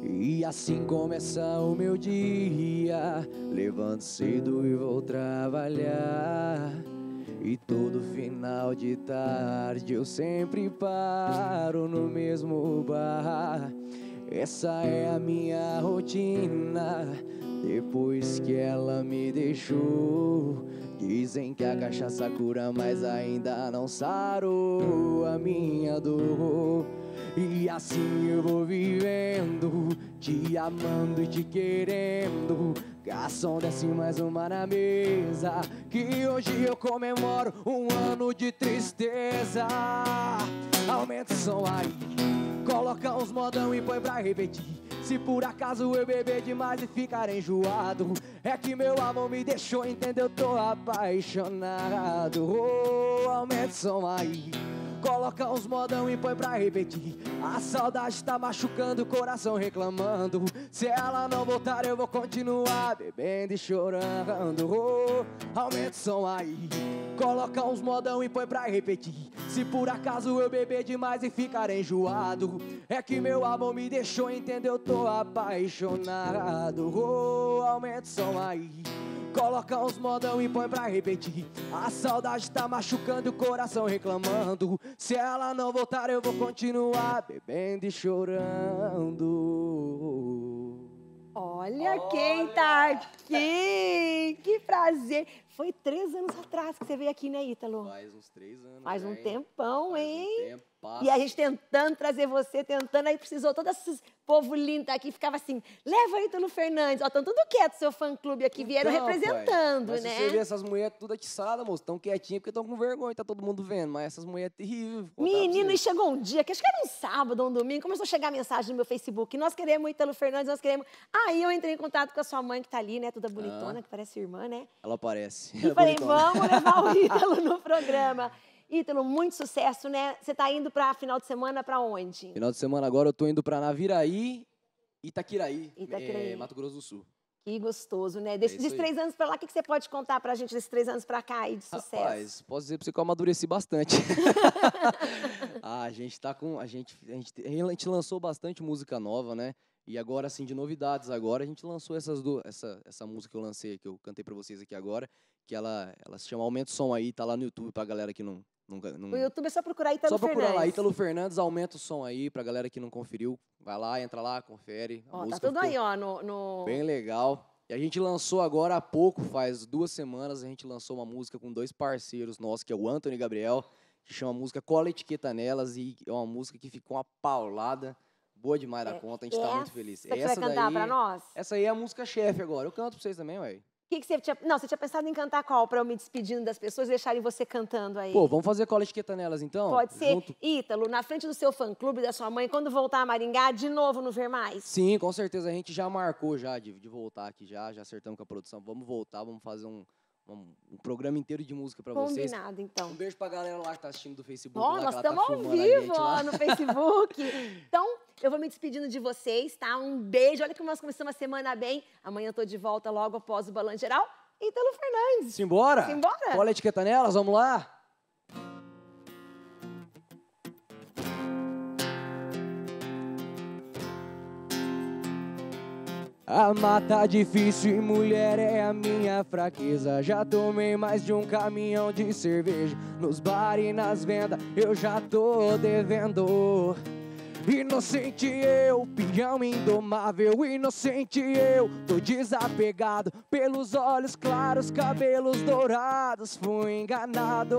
E assim começa o meu dia, levanto cedo e vou trabalhar. E todo final de tarde eu sempre paro no mesmo bar. Essa é a minha rotina, depois que ela me deixou. Dizem que a cachaça cura, mas ainda não sarou a minha dor. E assim eu vou vivendo, te amando e te querendo. Garçom, desce mais uma na mesa, que hoje eu comemoro um ano de tristeza. Aumenta o som aí, coloca uns modão e põe pra repetir. Se por acaso eu beber demais e ficar enjoado, é que meu amor me deixou, entendeu? Tô apaixonado. Oh, aumenta o som aí, coloca uns modão e põe pra repetir. A saudade tá machucando o coração reclamando. Se ela não voltar eu vou continuar bebendo e chorando. Oh, aumenta o som aí, coloca uns modão e põe pra repetir. Se por acaso eu beber demais e ficar enjoado, é que meu amor me deixou, entendeu? Tô apaixonado. Oh, aumenta o som aí, coloca uns modão e põe pra repetir. A saudade tá machucando o coração reclamando. Se ela não voltar eu vou continuar bebendo e chorando. Olha quem tá aqui! Que prazer! Foi 3 anos atrás que você veio aqui, né, Ítalo? Faz uns 3 anos. Faz um tempão, hein? Faz um tempo, passa. E a gente tentando trazer você, tentando, aí precisou todo esse povo lindo aqui, ficava assim, leva Ítalo Fernandes. Ó, estão tudo quieto, seu fã-clube aqui, vieram Então, representando, pai, mas né? se você vê essas mulheres tudo atiçadas, moço, tão quietinhas porque estão com vergonha, tá todo mundo vendo, mas essas mulheres terríveis. Menino, e chegou um dia, que acho que era um sábado ou um domingo, começou a chegar mensagem no meu Facebook, nós queremos Ítalo Fernandes, nós queremos... Aí eu entrei em contato com a sua mãe, que tá ali, né, toda bonitona, que parece irmã, né? Ela parece. E falei, vamos levar o Ítalo no programa. Ítalo, muito sucesso, né? Você tá indo pra final de semana pra onde? Final de semana agora eu tô indo pra Naviraí, Itaquiraí, Itaquiraí. Mato Grosso do Sul. Que gostoso, né? Desses 3 anos pra lá, o que você pode contar pra gente desses 3 anos pra cá aí de sucesso? Rapaz, posso dizer pra você que eu amadureci bastante. A gente lançou bastante música nova, né? E agora, assim, de novidades agora, a gente lançou essa música que eu lancei, que eu cantei pra vocês aqui agora, que ela se chama Aumenta o Som Aí, tá lá no YouTube pra galera que não... O YouTube é só procurar Ítalo Fernandes. Só procurar lá, Ítalo Fernandes, Aumenta o Som Aí, pra galera que não conferiu. Vai lá, entra lá, confere. Ó, tá tudo aí, ó, no... Bem legal. E a gente lançou agora há pouco, faz 2 semanas, a gente lançou uma música com 2 parceiros nossos, que é o Antony e Gabriel, que chama a música Cola Etiqueta Nelas, e é uma música que ficou uma paulada, boa demais da conta, a gente tá muito feliz. Você vai cantar pra nós? Essa aí é a música chefe agora, eu canto pra vocês também, ué. Que você tinha... Não, você tinha pensado em cantar qual? Pra eu me despedindo das pessoas e deixarem você cantando aí. Pô, vamos fazer Cola Etiqueta Nelas, então? Pode ser. Junto. Ítalo, na frente do seu fã-clube, da sua mãe, quando voltar a Maringá, de novo no Ver Mais? Sim, com certeza. A gente já marcou já de voltar aqui já acertamos com a produção. Vamos voltar, vamos fazer um programa inteiro de música pra vocês. Combinado, então. Um beijo pra galera lá que tá assistindo do Facebook. Ó, nós estamos ao vivo ó, no Facebook. Então, eu vou me despedindo de vocês, tá? Um beijo. Olha como nós começamos a semana bem. Amanhã eu tô de volta logo após o Balanço Geral. Ítalo Fernandes. Simbora? Simbora. Cola a etiqueta nelas, vamos lá? Amar tá difícil e mulher é a minha fraqueza. Já tomei mais de um caminhão de cerveja. Nos bares e nas vendas eu já tô devendo. Inocente eu, peão indomável. Inocente eu, tô desapegado. Pelos olhos claros, cabelos dourados, fui enganado.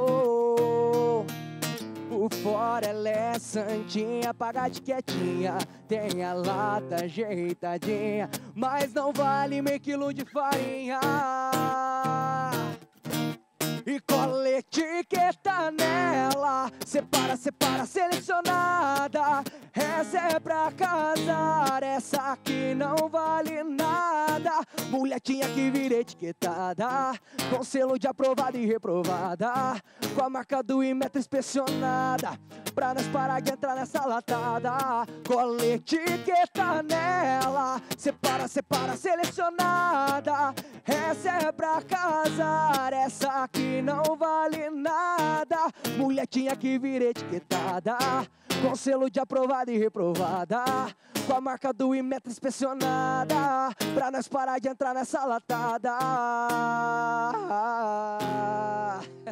Por fora ela é santinha, paga de quietinha, tem a lata ajeitadinha, mas não vale meio quilo de farinha. E cola etiqueta nela, separa, separa, selecionada. Essa é pra casar, essa aqui não vale nada. Mulhertinha que vira etiquetada, com selo de aprovada e reprovada, com a marca do Inmetro inspecionada, pra nós parar de entrar nessa latada. Cola etiqueta nela, separa, separa, selecionada. Essa é pra casar, essa aqui não vale nada. Mulhertinha que vira etiquetada, com selo de aprovada e reprovada, com a marca do Inmetro inspecionada, pra nós parar de entrar nessa latada.